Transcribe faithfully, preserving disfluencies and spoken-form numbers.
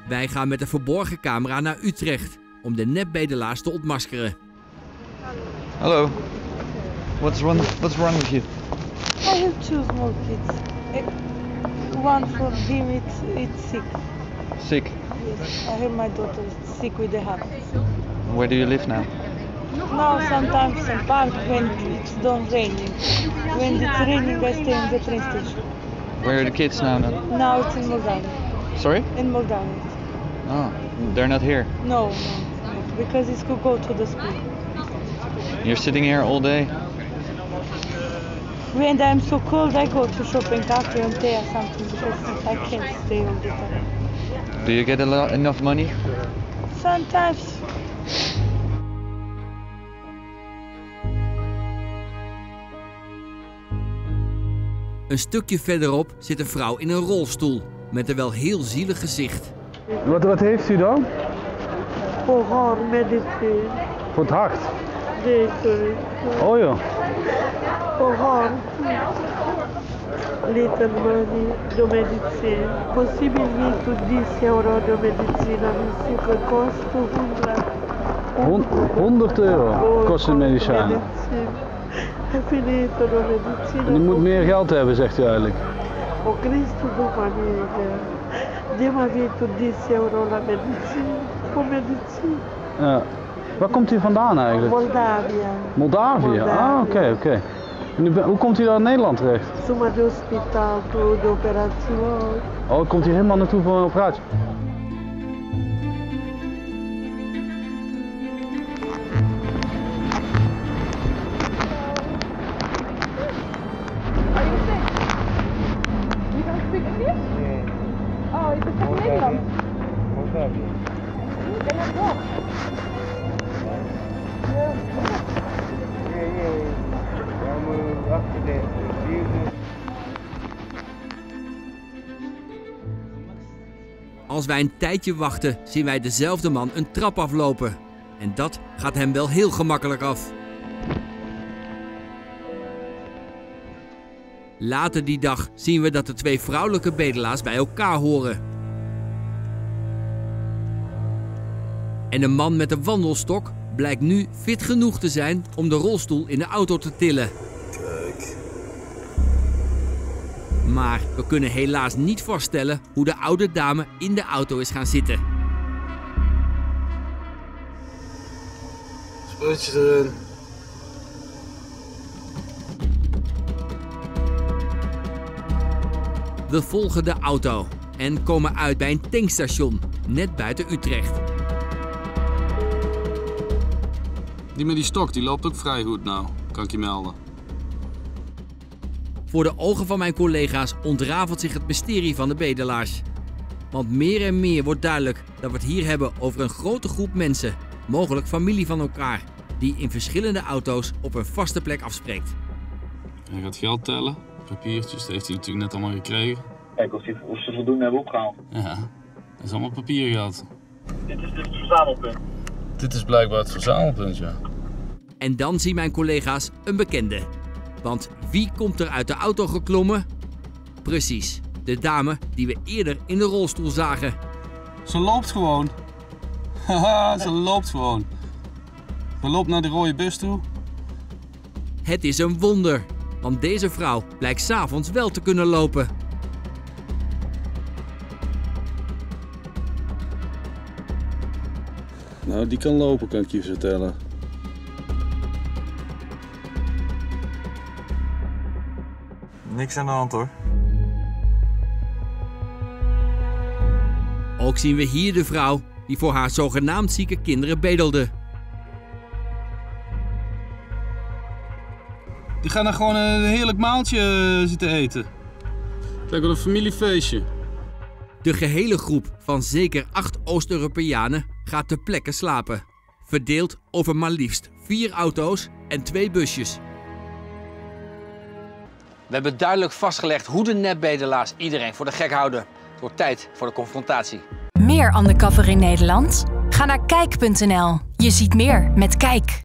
Wij gaan met een verborgen camera naar Utrecht om de nepbedelaars te ontmaskeren. Hallo. What's wrong, what's wrong with you? I have two small kids. One for him, it's, it's sick. Sick. Yes, I have my daughter sick with the heart. Where do you live now? Now sometimes in park when it's don't raining. When it's raining, I stay in the train station. Where are the kids now then? Now it's in Moldavia. Sorry? In Moldavia. Oh, they're not here. No, no, no, because it's could go to the school. You're sitting here all day? When I'm so cold, I go to shopping cafe and tea or something because I can't stay all the time. Do you get a lot, enough money? Sometimes. Een stukje verderop zit een vrouw in een rolstoel met een wel heel zielig gezicht. Wat, wat heeft u dan? Voor haar medicine. Voor het hart? Nee, sorry. Oh ja. Voor haar. Little money, de medicine. Possibilmente dez euro de medicina. Isso kost honderd. honderd euro kost een medicijn. Finito de medicina. En u moet meer geld hebben, zegt u eigenlijk. O Cristo do família. Dema vieto dez euro la medicina. Voor medicina. Ja. Waar komt u vandaan eigenlijk? Moldavia. Moldavië? Moldavia. Ah, oké, okay, oké. Okay. Hoe komt u dan in Nederland terecht? Suma de hospital, de operatie. Oh, komt u helemaal naartoe voor een operatie? Oh, je bent van Nederland? Moldavië. Ben je blog? Ja, ja. I'm after that. Als wij een tijdje wachten, zien wij dezelfde man een trap aflopen. En dat gaat hem wel heel gemakkelijk af. Later die dag zien we dat de twee vrouwelijke bedelaars bij elkaar horen. En de man met de wandelstok blijkt nu fit genoeg te zijn om de rolstoel in de auto te tillen. Kijk. Maar we kunnen helaas niet vaststellen hoe de oude dame in de auto is gaan zitten. Spuitje erin. We volgen de auto en komen uit bij een tankstation, net buiten Utrecht. Die met die stok, die loopt ook vrij goed nou, kan ik je melden. Voor de ogen van mijn collega's ontrafelt zich het mysterie van de bedelaars. Want meer en meer wordt duidelijk dat we het hier hebben over een grote groep mensen, mogelijk familie van elkaar, die in verschillende auto's op een vaste plek afspreekt. Hij gaat geld tellen, papiertjes, dat heeft hij natuurlijk net allemaal gekregen. Kijk of, die, of ze voldoende hebben opgehaald. Ja, dat is allemaal papiergeld. Dit is dus het verzamelpunt. Dit is blijkbaar het verzamelpunt, ja. En dan zien mijn collega's een bekende. Want wie komt er uit de auto geklommen? Precies, de dame die we eerder in de rolstoel zagen. Ze loopt gewoon. Haha, ze loopt gewoon. Ze loopt naar de rode bus toe. Het is een wonder, want deze vrouw blijkt 's avonds wel te kunnen lopen. Nou, die kan lopen, kan ik je vertellen. Niks aan de hand hoor. Ook zien we hier de vrouw die voor haar zogenaamd zieke kinderen bedelde. Die gaan dan gewoon een heerlijk maaltje zitten eten. Kijk, wat een familiefeestje. De gehele groep van zeker acht Oost-Europeanen gaat ter plekke slapen. Verdeeld over maar liefst vier auto's en twee busjes. We hebben duidelijk vastgelegd hoe de nepbedelaars iedereen voor de gek houden. Het wordt tijd voor de confrontatie. Meer undercover in Nederland? Ga naar kijk punt n l. Je ziet meer met Kijk.